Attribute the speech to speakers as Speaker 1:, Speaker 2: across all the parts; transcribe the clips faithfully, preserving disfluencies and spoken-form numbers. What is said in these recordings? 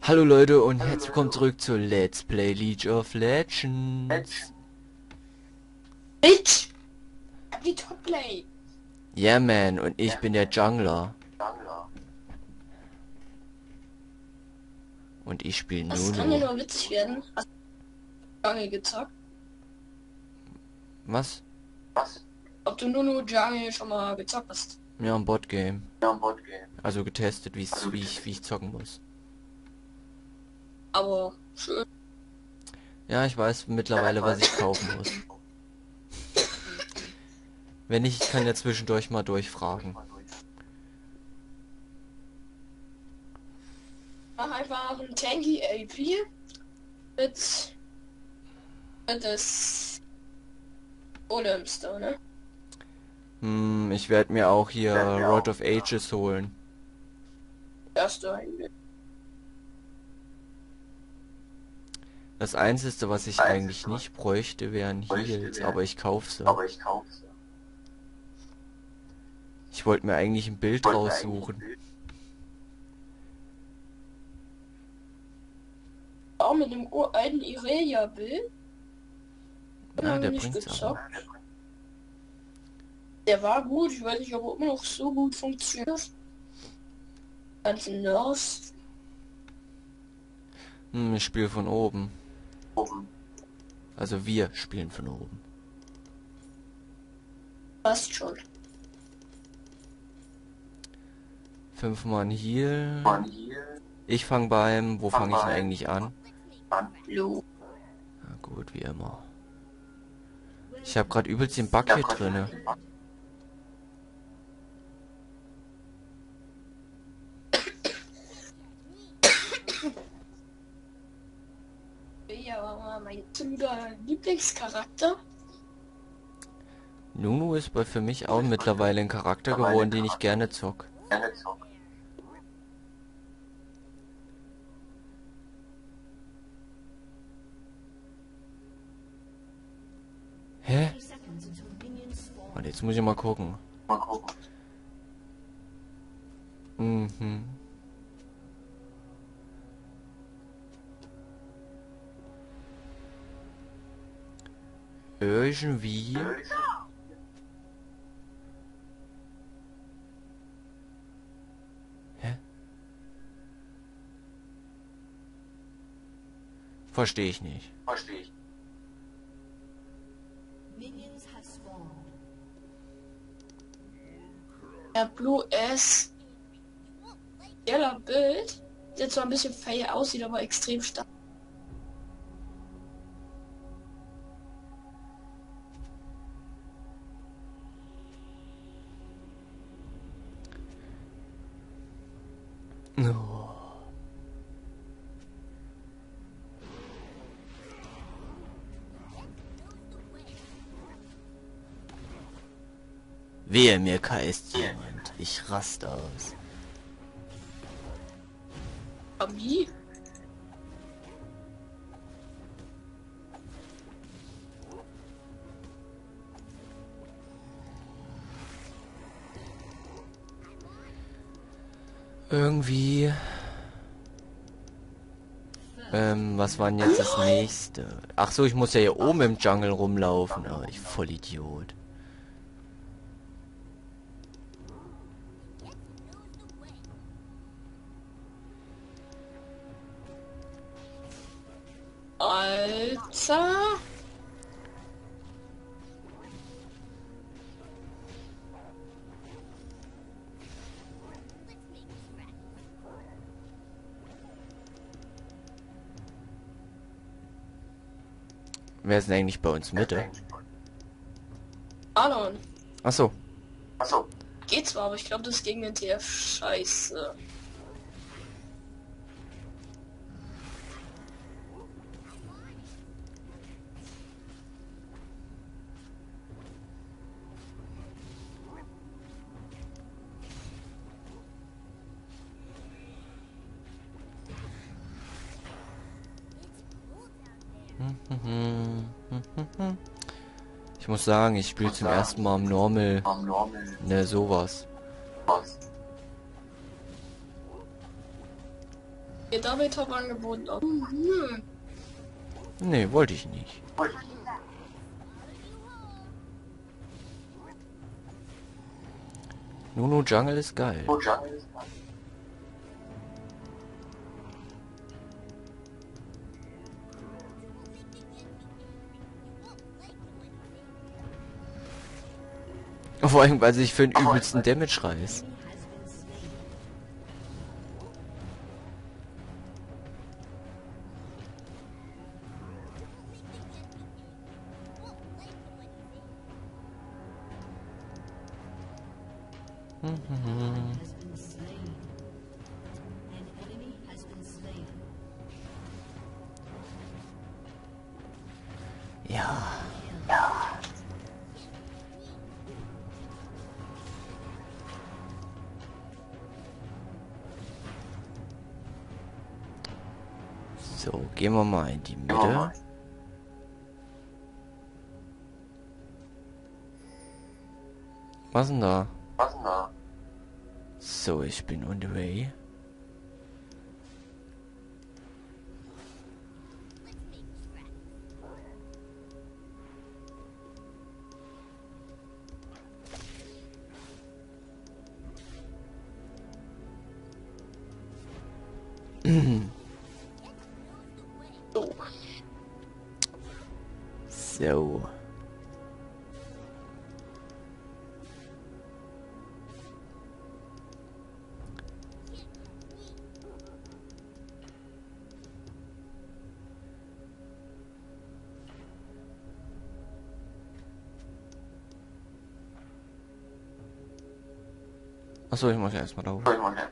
Speaker 1: Hallo Leute und herzlich willkommen zurück zu Let's Play League of Legends.
Speaker 2: Bitch! Wie Topplay!
Speaker 1: Yeah man, und ich bin der Jungler. Und ich spiele
Speaker 2: Das kann ja
Speaker 1: Nunu.
Speaker 2: nur witzig werden. Hast du Jungle gezockt?
Speaker 1: Was?
Speaker 2: Ob du Nunu Jungle schon mal gezockt hast?
Speaker 1: Ja, ein Botgame. Also getestet, wie's, wie ich, wie ich zocken muss.
Speaker 2: Aber schön.
Speaker 1: Ja, ich weiß mittlerweile, was ich kaufen muss. Wenn nicht, ich kann ja zwischendurch mal durchfragen.
Speaker 2: Mach einfach ein Tanky A P mit, mit des Golems da, ne?
Speaker 1: Hm, ich werde mir auch hier Rod of Ages holen.
Speaker 2: Erste eigentlich.
Speaker 1: Das Einzige, was ich eigentlich nicht bräuchte, wären Heals, aber ich kaufe sie. Ich wollte mir eigentlich ein Bild raussuchen.
Speaker 2: Auch mit dem uralten Irelia-Bild.
Speaker 1: Ja, der
Speaker 2: nicht
Speaker 1: bringt's
Speaker 2: gezockt.
Speaker 1: aber.
Speaker 2: Der war gut, ich weiß nicht, ob er immer noch so gut funktioniert. Ganze Nurse.
Speaker 1: Hm, ich spiele von oben. Also wir spielen von oben.
Speaker 2: Passt schon.
Speaker 1: Fünfmal ein Heal. Ich fange beim... Wo fange ich denn eigentlich an?
Speaker 2: Lu.
Speaker 1: Na gut, wie immer. Ich habe gerade übelst den Bug hier drinne.
Speaker 2: Ja, aber mein absoluter Lieblingscharakter.
Speaker 1: Nunu ist bei für mich auch mittlerweile ein Charakter geworden, den ich gerne zock. Hä? Und jetzt muss ich mal gucken. Mhm. Irgendwie. Hä? Verstehe ich nicht.
Speaker 2: Der Blue S. Geiler Bild. Der zwar ein bisschen fail aussieht, aber extrem stark.
Speaker 1: Oh. Wehe mir, K ist jemand. Ich raste aus.
Speaker 2: Wie?
Speaker 1: Irgendwie. Ähm, was war denn jetzt das nächste? Ach so, ich muss ja hier oben im Jungle rumlaufen. Oh, ich Vollidiot.
Speaker 2: Alter.
Speaker 1: Wer ist denn eigentlich bei uns Mitte?
Speaker 2: Alon.
Speaker 1: Ach so.
Speaker 2: Geht zwar, aber ich glaube, das ist gegen den T F scheiße.
Speaker 1: Ich muss sagen, ich spiele zum ersten Mal im Normal. Ne, sowas.
Speaker 2: Ihr Double Top angeboten. Oh, hm.
Speaker 1: Nee, wollte ich nicht. Nunu Jungle ist geil. Vor allem, weil sie sich für den übelsten Damage reißt. Ja. Ja. So, gehen wir mal in die Mitte. Was denn da?
Speaker 3: Was denn da?
Speaker 1: So, ich bin on the way. So. Achso, ich muss ja erstmal da hoch.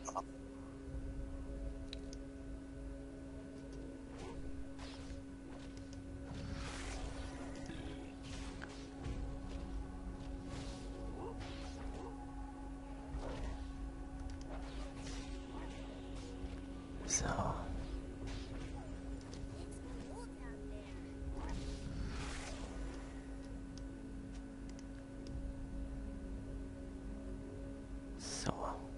Speaker 1: So. So.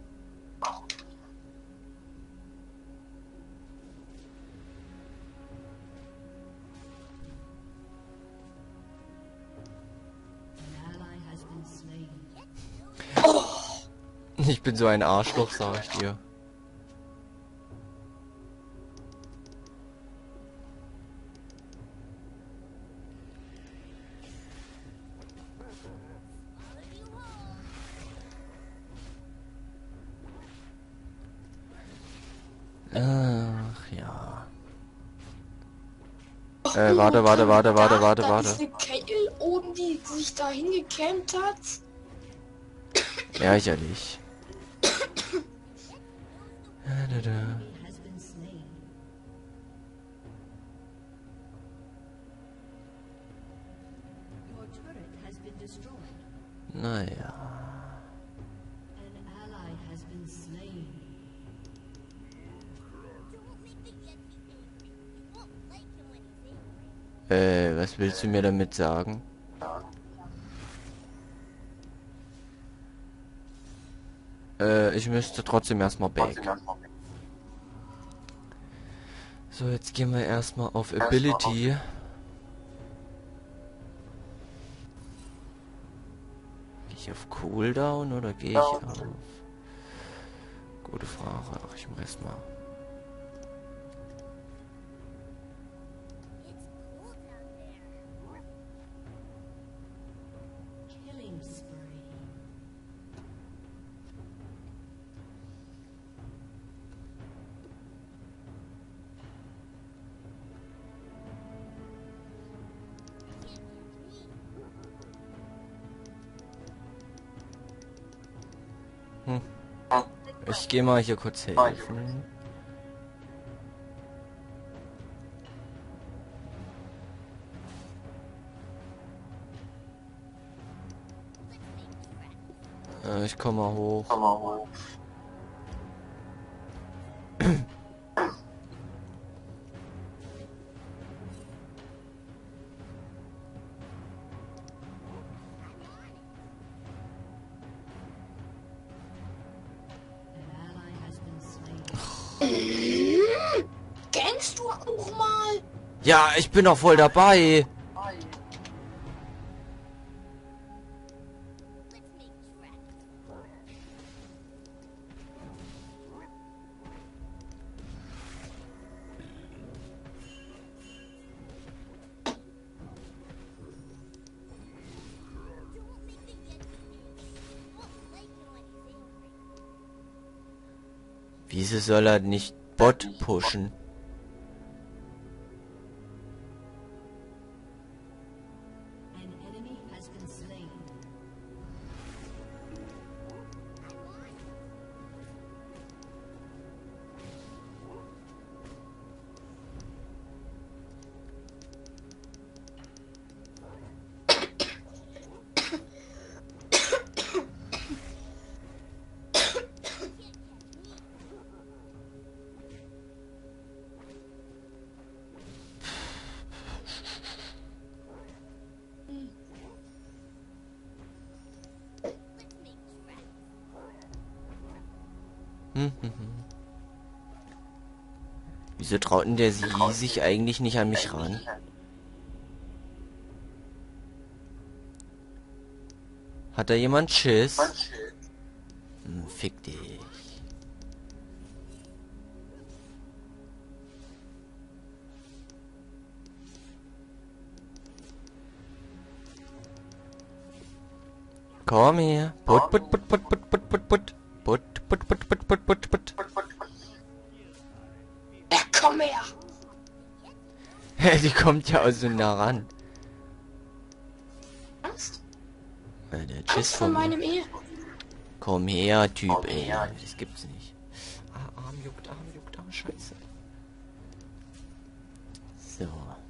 Speaker 1: Ich bin so ein Arschloch, sag ich dir. Ach ja. Äh, warte, warte, warte, warte, warte,
Speaker 2: Da
Speaker 1: warte.
Speaker 2: ist eine Kayle oben, die sich da hingecampt hat.
Speaker 1: Ärgerlich. Da, da, da. Naja. Äh, was willst du mir damit sagen? Äh, ich müsste trotzdem erstmal back. So, jetzt gehen wir erstmal auf Ability. Gehe ich auf Cooldown oder gehe ich auf... Gute Frage. Ach, ich mach erstmal. Hm. Ich gehe mal hier kurz helfen. Äh, ich komme mal hoch.
Speaker 3: Komm mal hoch.
Speaker 1: Ja, ich bin doch voll dabei. Wieso soll er nicht Bot pushen? Hm, hm, hm. Wieso traut denn der sie sich eigentlich nicht an mich ran? Hat da jemand Schiss? Hm, fick dich. Komm her. Put, put, put, put, put, put, put, put. Put, put, put, put, put, put, put.
Speaker 2: Ja, komm her!
Speaker 1: Die kommt ja auch so nah ran.
Speaker 2: Angst?
Speaker 1: Ja, der
Speaker 2: Angst
Speaker 1: Schiss
Speaker 2: vor
Speaker 1: von mir.
Speaker 2: meinem Ehe.
Speaker 1: Komm her, Typ, ey. Das gibt's nicht. Ah, Arm juckt, Arm juckt, Arm, scheiße. So.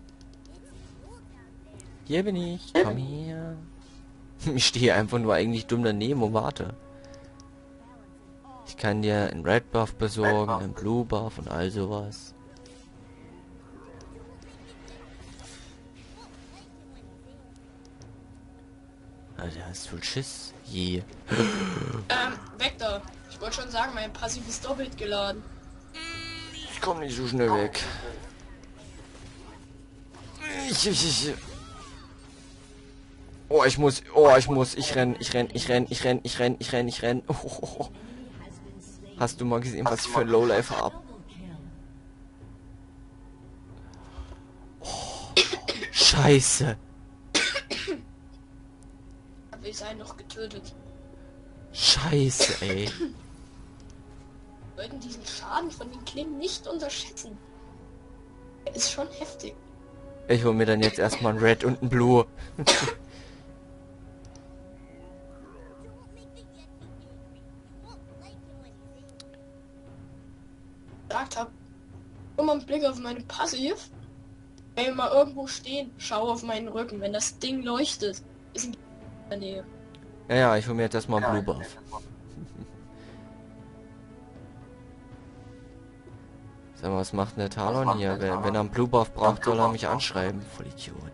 Speaker 1: Hier bin ich. Komm her. Ich stehe einfach nur eigentlich dumm daneben und warte. Ich kann dir einen Red Buff besorgen, einen Blue Buff und all sowas. Also hast du Schiss? Je.
Speaker 2: Ähm, weg da. Ich wollte schon sagen, mein Passiv ist doppelt geladen.
Speaker 1: Ich komme nicht so schnell weg. Ich, ich, ich. Oh, ich muss, oh, ich muss, ich renn, ich renn, ich renn, ich renn, ich renn, ich renn, ich renn. Oh, oh, oh. Hast du mal gesehen, was ich für ein Lowlife hab? Oh, Scheiße.
Speaker 2: Wir seien noch getötet.
Speaker 1: Scheiße, ey.
Speaker 2: Wir sollten diesen Schaden von den Klingen nicht unterschätzen. Er ist schon heftig.
Speaker 1: Ich hol mir dann jetzt erstmal ein Red und ein Blue.
Speaker 2: Gesagt habe, guck mal einen Blick auf meine Passiv. Wenn wir mal irgendwo stehen, schau auf meinen Rücken. Wenn das Ding leuchtet, ist ein in der Nähe.
Speaker 1: Ja, ja, ich hol mir jetzt erstmal einen Blue Buff. Sag mal, was macht denn der Talon hier? Wenn, wenn er einen Blue Buff braucht, soll er mich anschreiben. Voll Idiot.